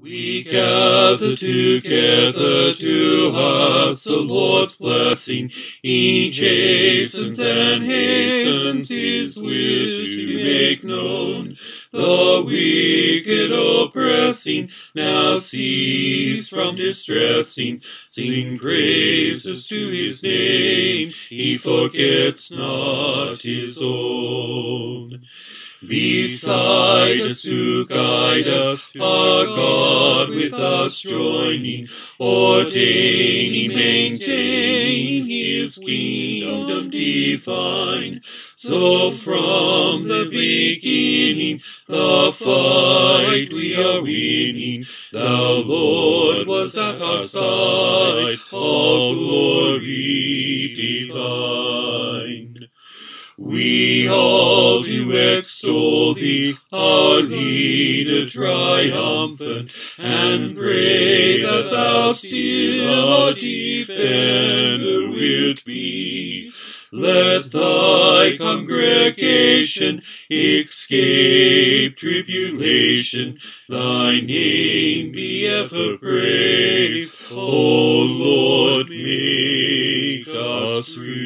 We gather together to ask the Lord's blessing. He chastens and hastens his will to make known. The wicked oppressing now cease from distressing. Sing praises to his name. He forgets not his own. Beside us to guide us, our God with us joining, ordaining, maintaining his kingdom divine. So from the beginning, the fight we are winning. Thou, Lord, was at our side, all glory divine. We all do extol thee, our leader triumphant, and pray that thou still our defender wilt be. Let thy congregation escape tribulation, thy name be ever praised. O Lord, make us free.